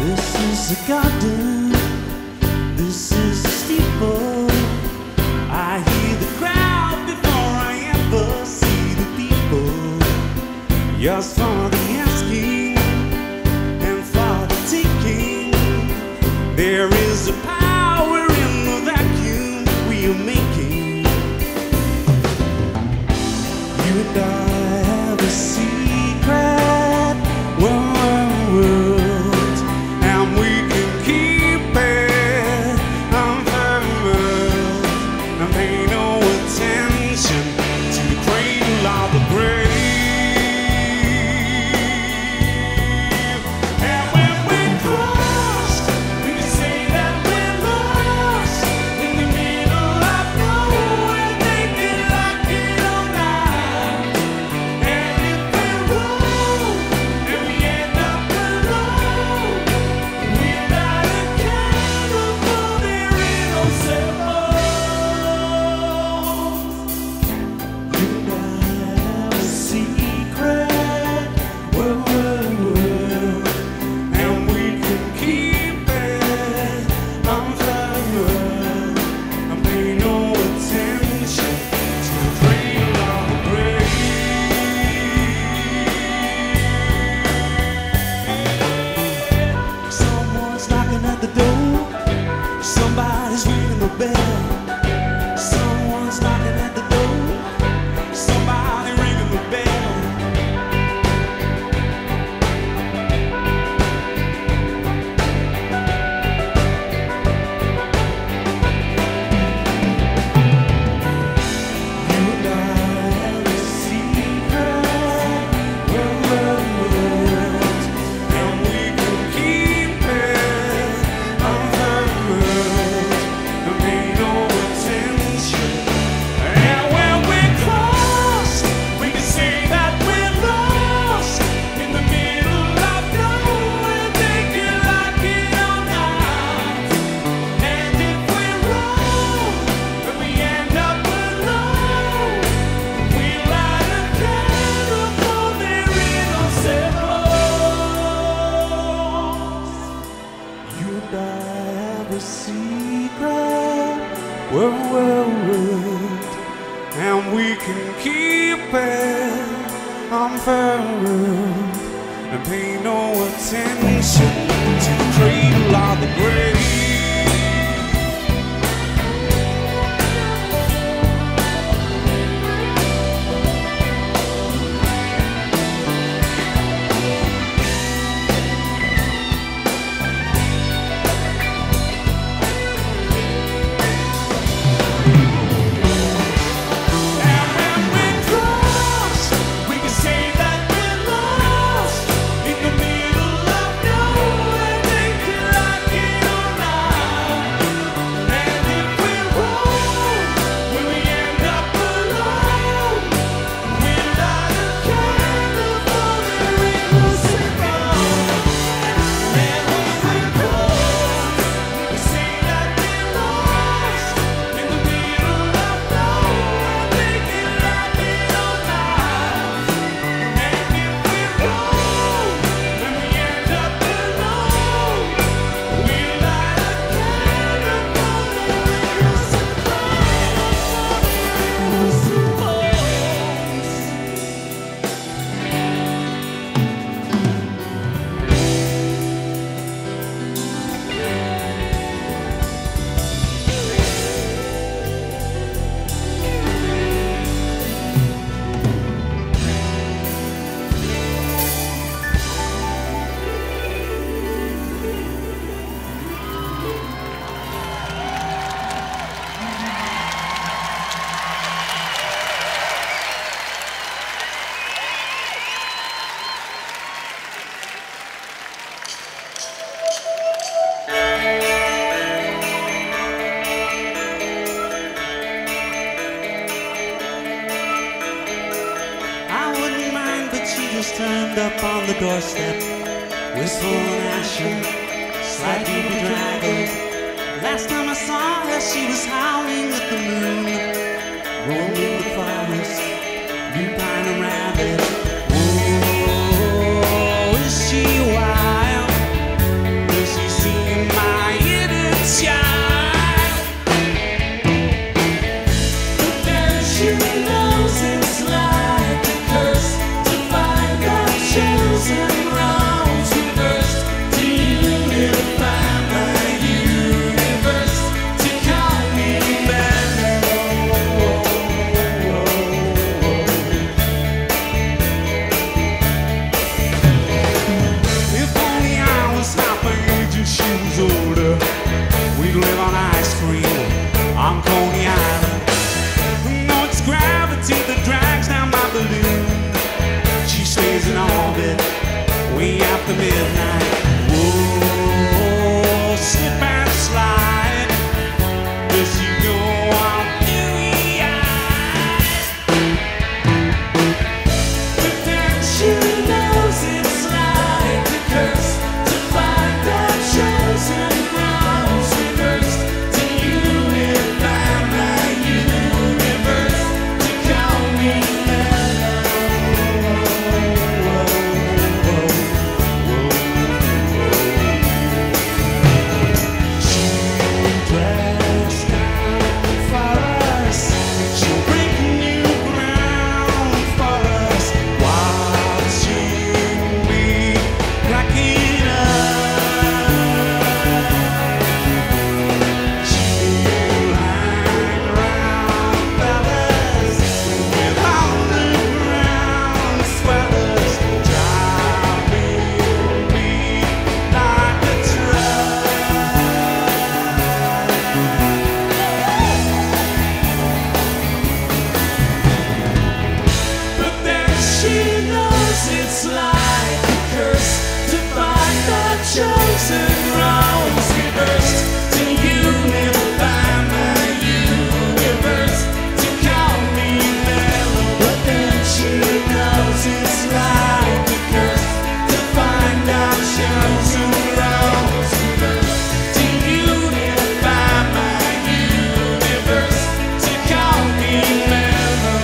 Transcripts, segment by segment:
This is the garden, this is the steeple. I hear the crowd before I ever see the people. Yours for the asking and for the taking. There is a power in the vacuum we are making. You and I have a secret world, and we can keep it unfurled and pay no attention to the cradle of the grave. And when we're crushed, we can say that we're lost in the middle of nowhere, thinking like it or not. And if we're wrong, and we end up alone, we light a candle for their innocent souls. You and I have a secret world, and we can keep it unfurled and pay no attention to the cradle of the grave. Someone's knocking at the door. Somebody's ringing the bell. Someone's knocking at the door. Somebody ringing the bell. You and I have a secret world, and we can keep it unfurled and pay no attention. And when we're crossed, we can say that we're lost in the middle of nowhere, thinking like it or not. And if we're wrong, when we end up alone, we light a candle for their innocent souls. You and I have a secret world, and we can keep it unfurled and pay no attention to the cradle of the grave. And when we're crossed, we can say that we're lost in the middle of nowhere, thinking like it or not. And if we're wrong, when we end up alone, we light a candle for their innocent souls. And when we're crossed, we can say that we're lost in the middle of nowhere, thinking like it or not. And if we're wrong, when we end up alone, we light a candle for their innocent I wouldn't mind, but she just turned up on the doorstep, wistful and ashen, slightly bedraggled. Last time I saw her, she was howling at the moon, roaming the forest, lupine and rabbit. Whoa, is she wild? after midnight. Whoa, slip and slide as you go on teary-eyed. But then she knows it's like a curse to find that chosen rounds reversed, to unify my universe, to call me chosen rounds reversed, to unify my universe, to call me mellow. But then she knows it's like a curse to find out chosen rounds reversed, to unify my universe, to call me mellow.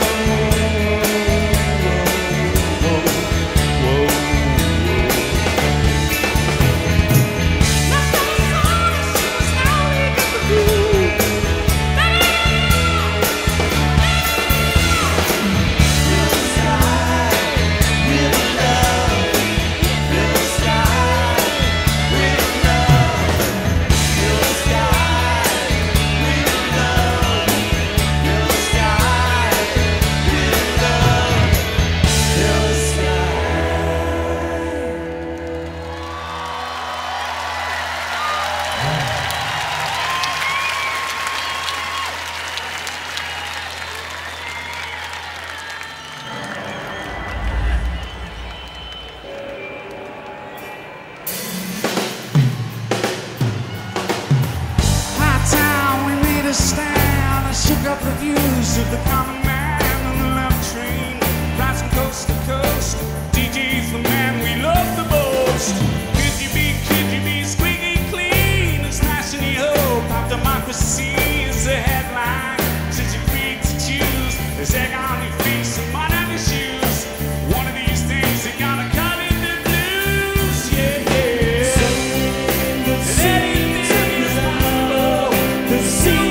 Stand, I shook up the views of the common man on the left train, drives from coast to coast. DJ's the man we love the most. Could you be squeaky clean? It's national hope, our democracy is the headline. Since you're free to choose, there's egg on your face and mud on your shoes. One of these days you gotta cut in the blues, yeah, yeah. The sea.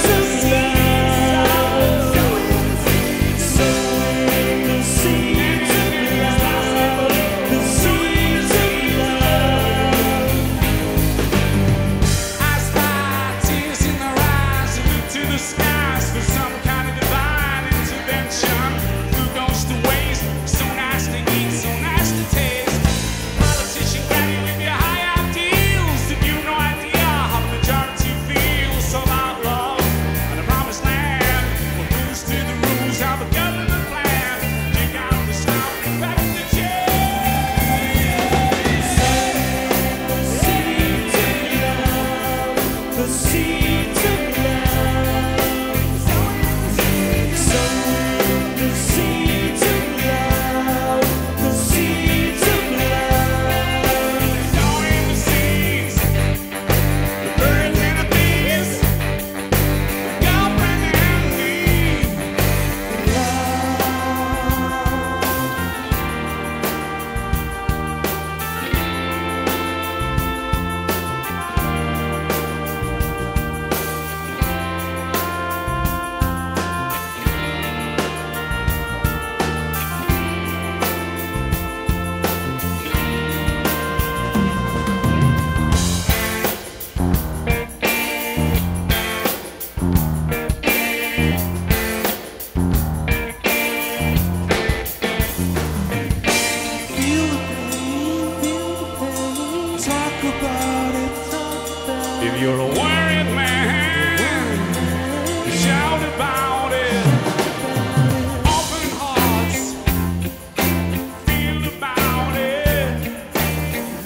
If you're a worried man, shout about it. Open hearts, feel about it.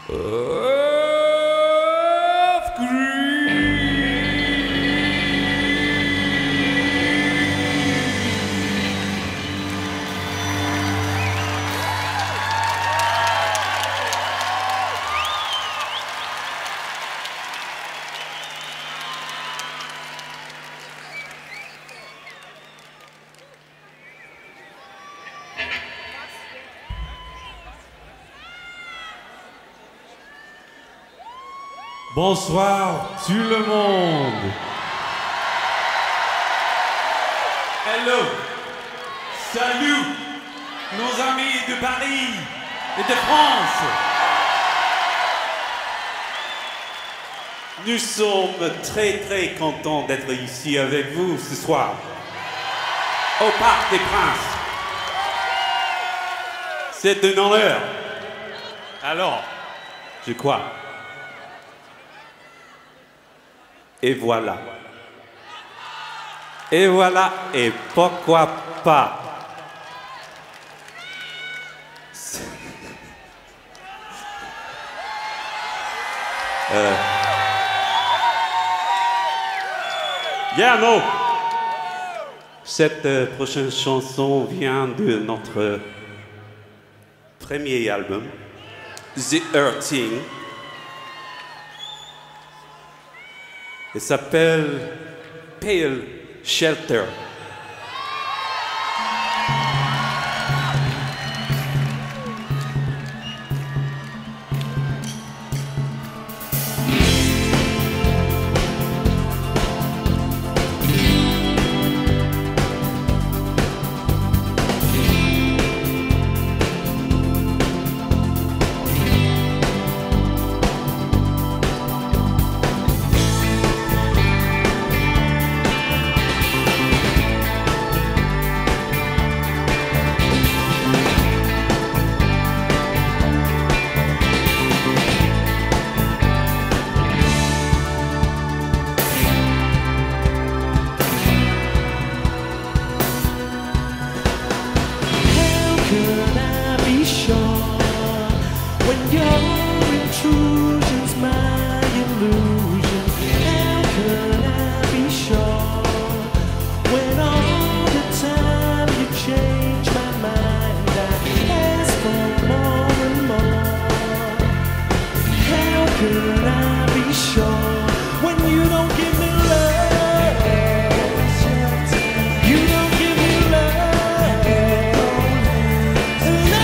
of Green. Bonsoir tout le monde. Hello. Salut nos amis de Paris et de France. Nous sommes très contents d'être ici avec vous ce soir au Parc des Princes. C'est un honneur. Alors, je crois. Et voilà. Et voilà, et pourquoi pas. Bien, non. Cette prochaine chanson vient de notre premier album, The Hurting. Elle s'appelle Pale Shelter. You don't give me love.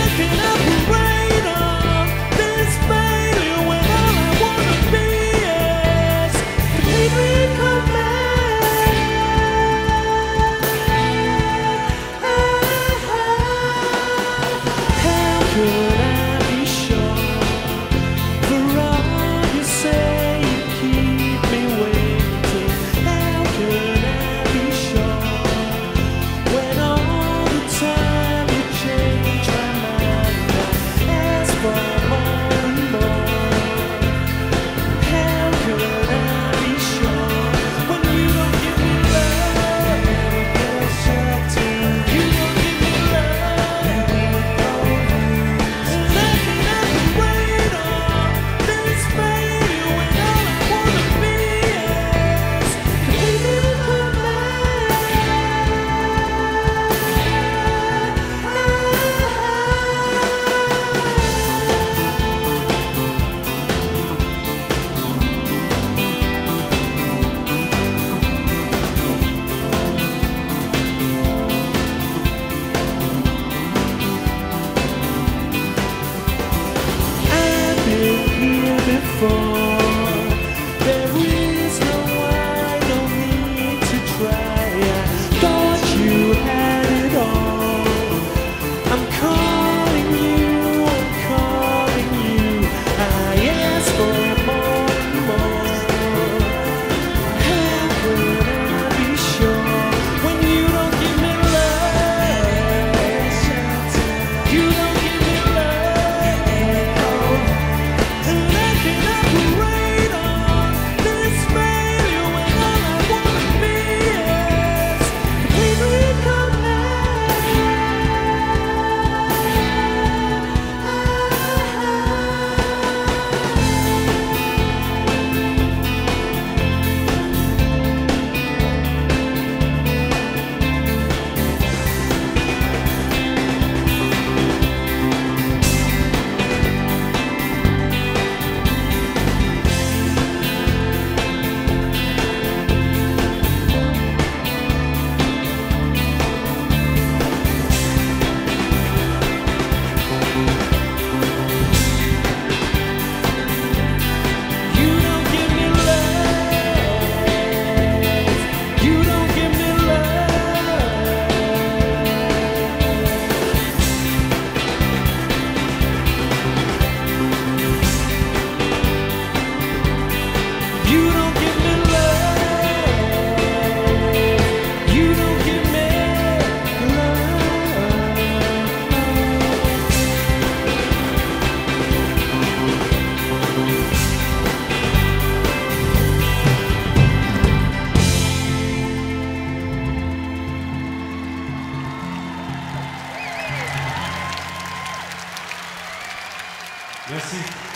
Merci.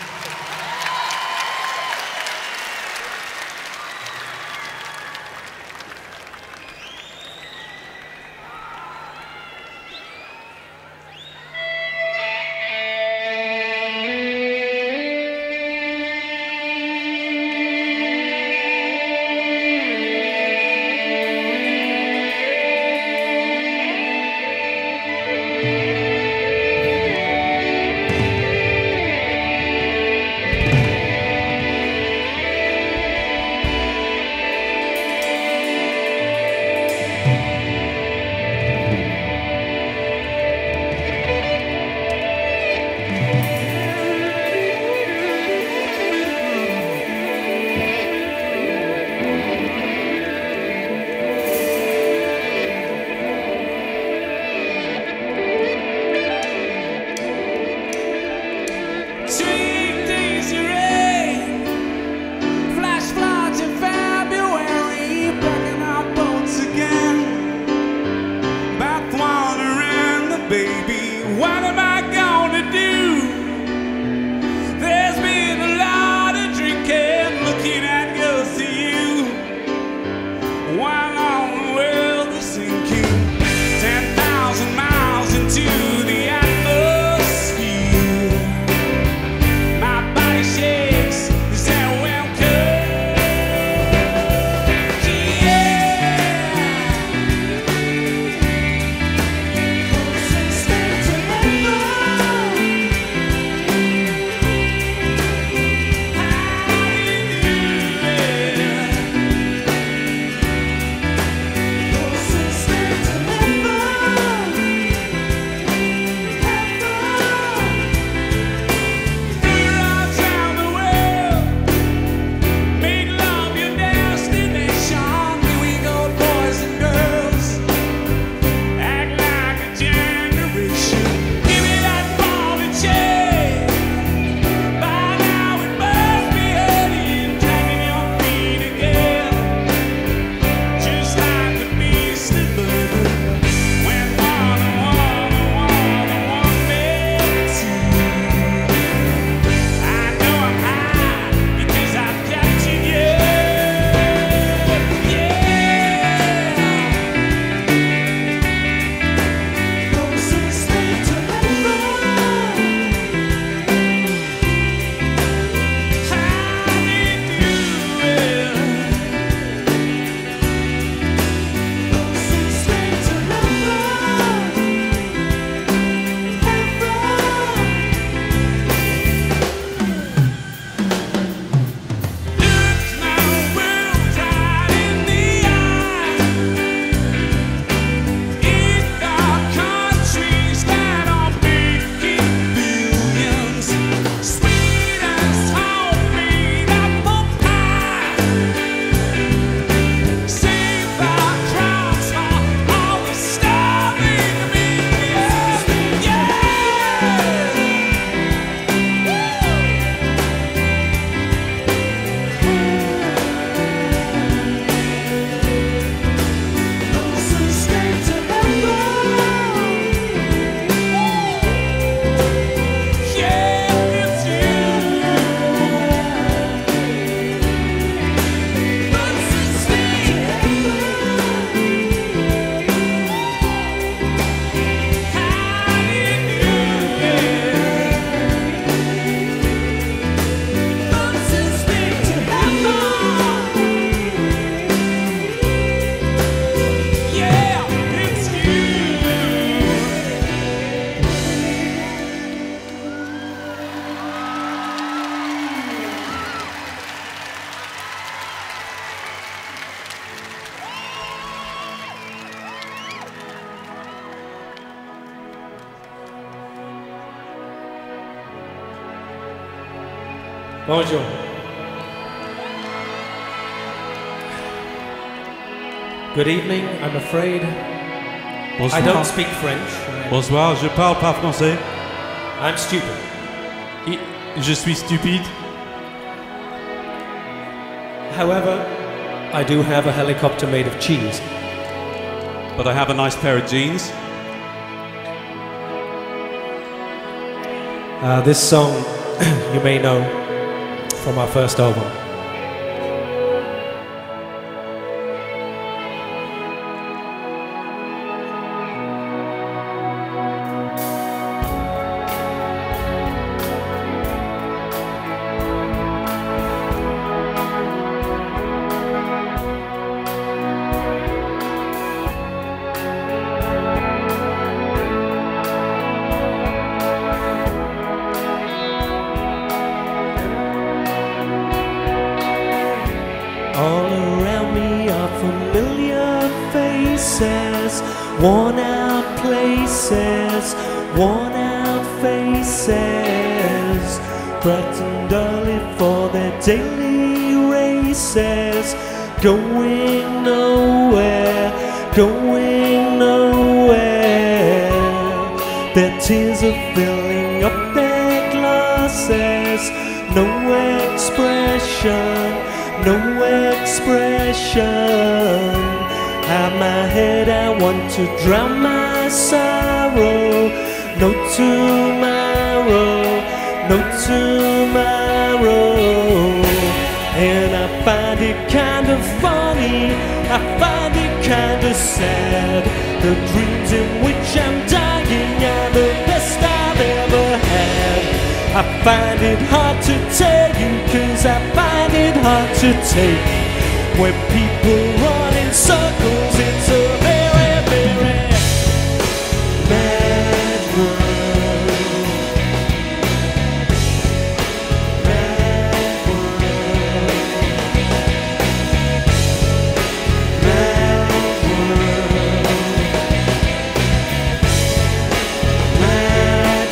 Sweet daisy rain, flash floods in February, packing our boats again. Bathwater and the baby, what am I gonna do? There's been a lot of drinking, looking at girls to you, while all the world is sinking 10,000 miles into the atmosphere. My body shakes, is that welcome? Yeah. Closest thing to heaven. Closest thing to heaven. Figure out how the world, make love your destination. Here we go, boys and girls, act like a generation. Give me that ball and chain. By now it must be hurting, dragging your feet again, just like the beast of burden. When one made two. I know I'm high because I've captured you. Yeah. Closest thing to heaven. Closest thing to Looks my world right in the eye. In dark countries that are making billions, sweet as homemade apple pie. Save our crowds for all the starving millions. Yeah. Closest thing to heaven. Yeah, it's you. Closest thing to Closest thing to heaven. Yeah, it's you. Bonjour. Good evening, I'm afraid. I Bonsoir. don't speak French. Bonsoir, je parle pas français. I'm stupid. Je suis stupide. However, I do have a helicopter made of cheese. But I have a nice pair of jeans. This song you may know from our first album. All around me are familiar faces, worn out places, worn out faces, bright and early for their daily races, going nowhere, going nowhere. Their tears are filling up their glasses, no expression, no expression. At my head I want to drown my sorrow. No tomorrow, no tomorrow. And I find it kind of funny, I find it kind of sad. The dreams in which I'm dying are the best I've ever had. I find it hard to tell you, 'cause I find it hard to take. When people run in circles, it's a very, very mad world. Mad world. Mad world. Mad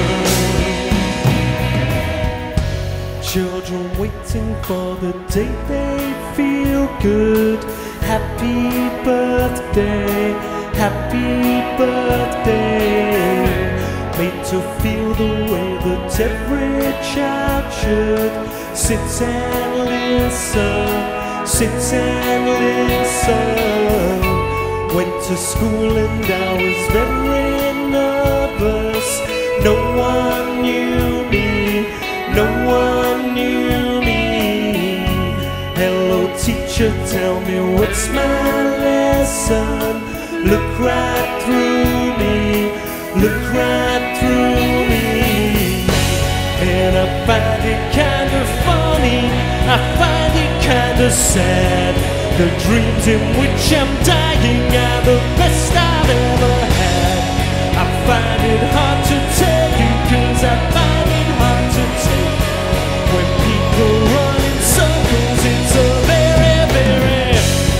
world. Children waiting for the day they feel good. Happy birthday, happy birthday. Made to feel the way that every child should. Sit and listen, sit and listen. Went to school and I was very nervous. No one knew me, no one knew me. Hello teacher, tell me what's my lesson. Look right through me, look right through me. And I find it kind of funny, I find it kind of sad. The dreams in which I'm dying are the best I've ever had. I find it hard to tell you, 'cause I find it hard to take. When people run in circles, it's a very, very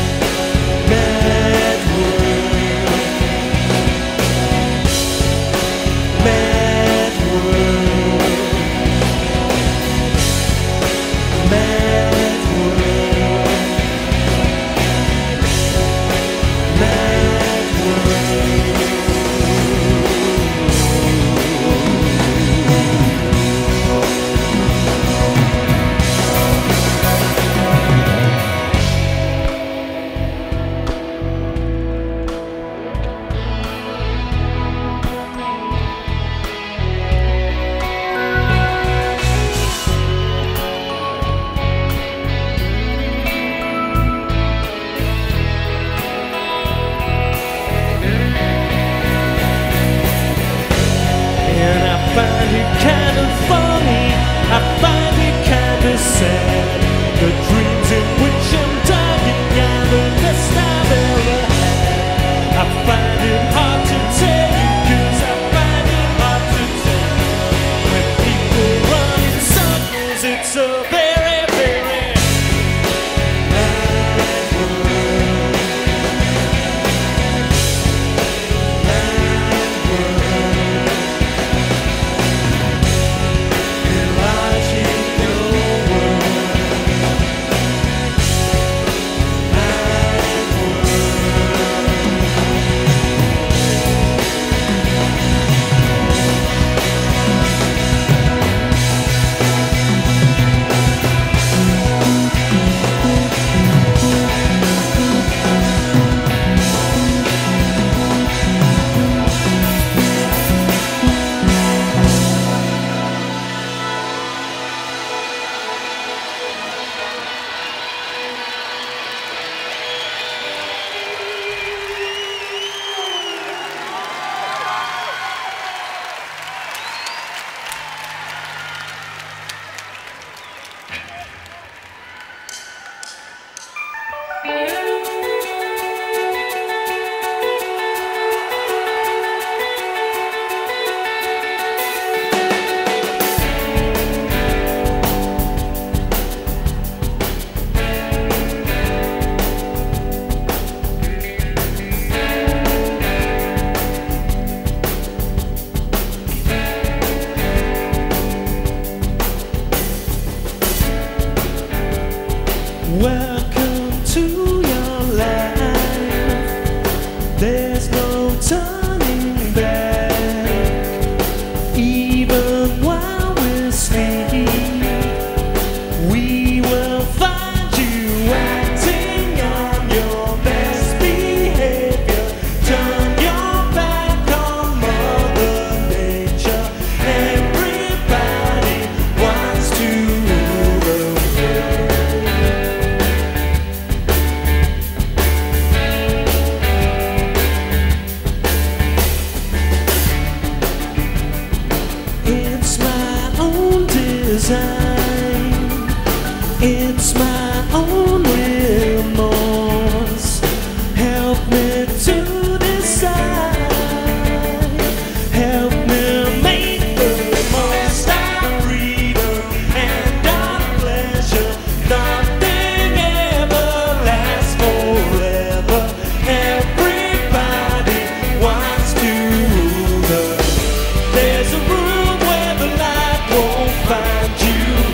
mad world. Mad world. Mad world. Mad world. time. It's my own remorse. Help me to decide. Help me make the most of freedom and of pleasure. Nothing ever lasts forever. Everybody wants to rule us. There's a room where the light won't find you.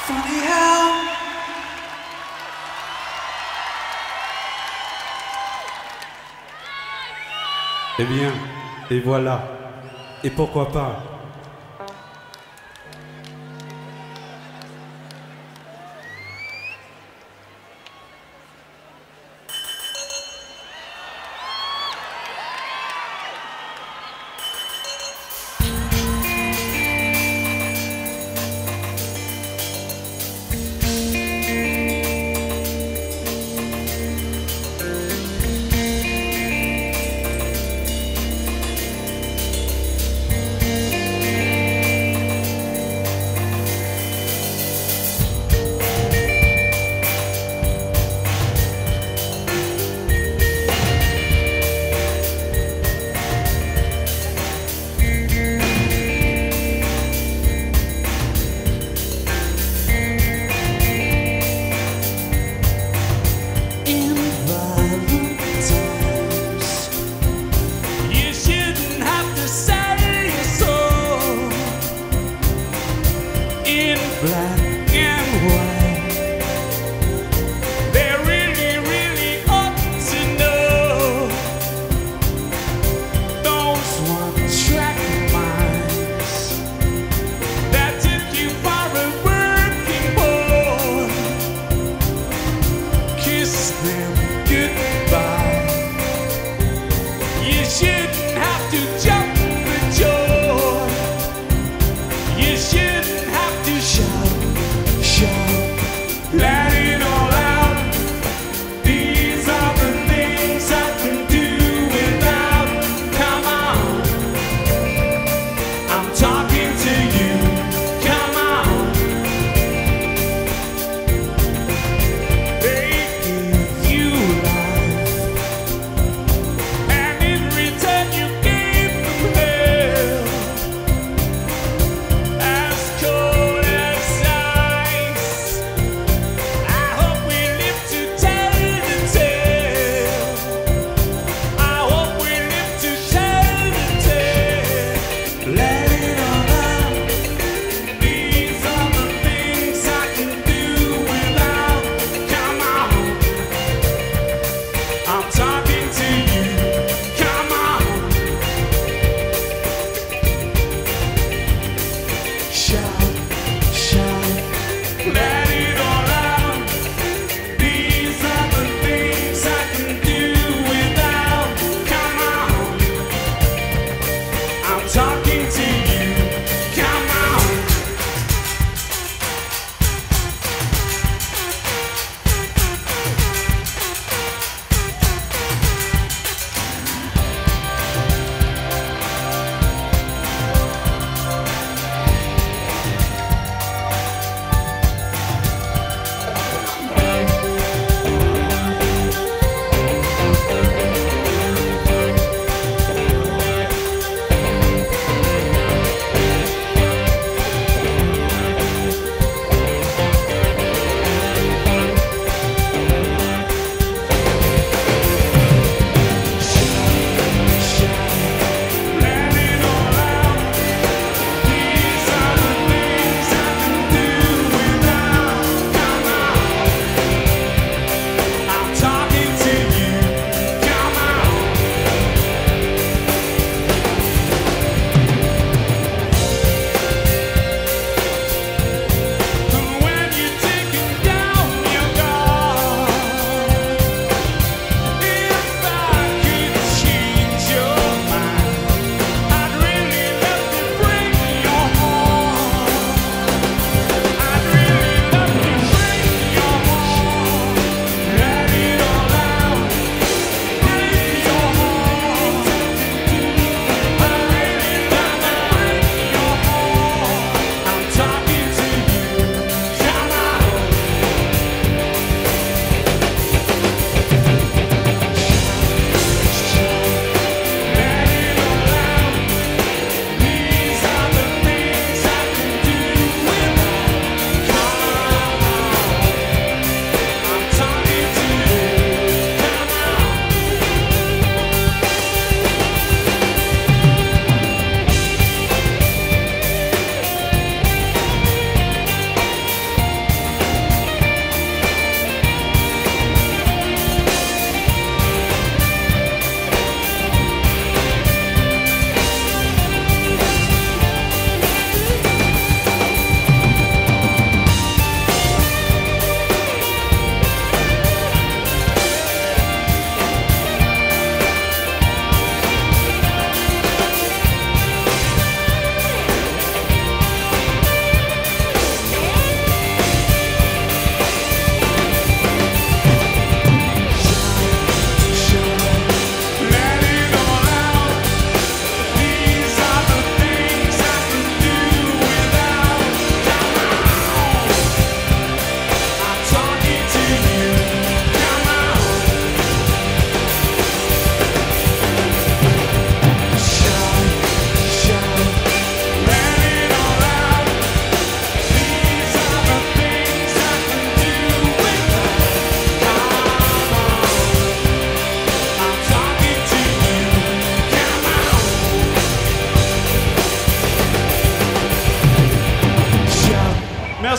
Funny how Eh bien, et voilà. Et pourquoi pas?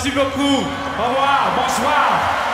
Merci beaucoup. Au revoir. Bonsoir.